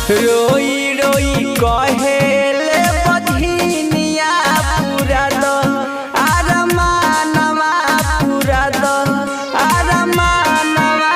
रोई रोई कहेले बधिनिया पूरा दो अरमानवा पूरा दो अरमानवा।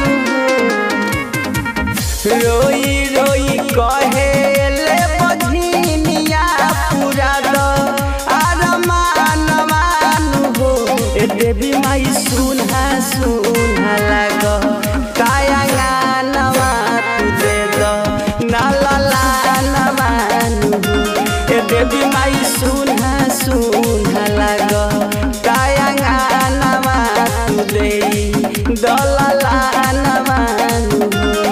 रोई रोई कहेले बधिनिया पूरा दो अरमानवा हो। ए देवी माई सुनहा सुनहा लागो काया गानवा तू दे दो ना ला ला नवानु। ए देवी माई सुनहा सुनहा लागो काया गानवा तू दे दो ला ला नवानु।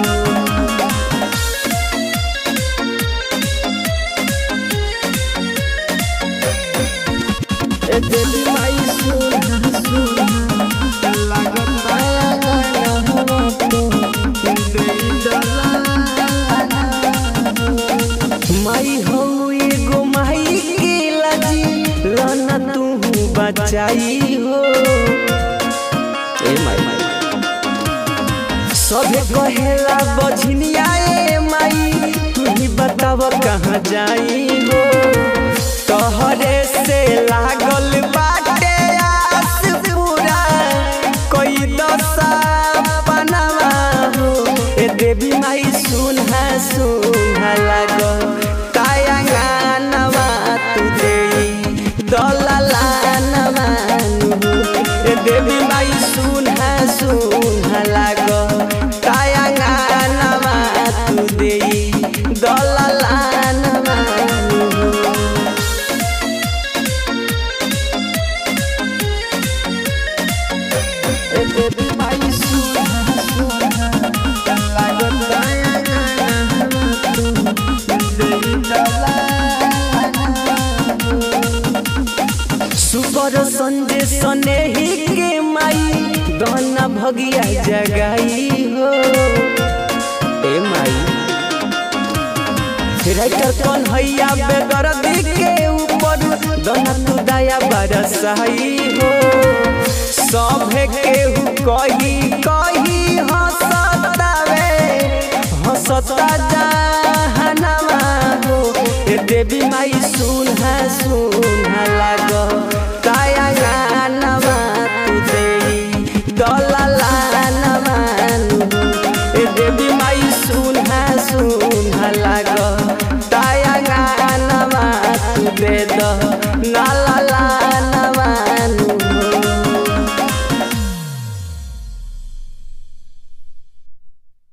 ए देवी माई सुनहा सुनहा लागो काया गानवा तू दे दो ला ला। माई हो एगो माई के लजी लना तू बचाई हो। ए माई सभे कहेला बझनिया ए माई तू ही बताव कहाँ जाई हो। तोहरे से लागल बाटे आस पूरा कोई दशा पनावा हो। ए देवी माई सुनहा सुनहा लागो काया गानवा तू दे दो ला ला नवानु। ए देवी माई सुनहा सुनहा लागो काया गानवा तू दे दो ला ला नवानु। ए देवी माई सुनहा सुनहा लागो काया गानवा तू दे दो ला ला। सुपर संजय सनेही के माई दहना भगिया जगाई हो। ए माई राइटर कन्हैया बेदर्दी के ऊपर दहना तू दया बरसाई हो। सभे केहू कही कही हंसतावे हंसता जहनवा हो। ए देवी माई सुनहा सुनहा लागो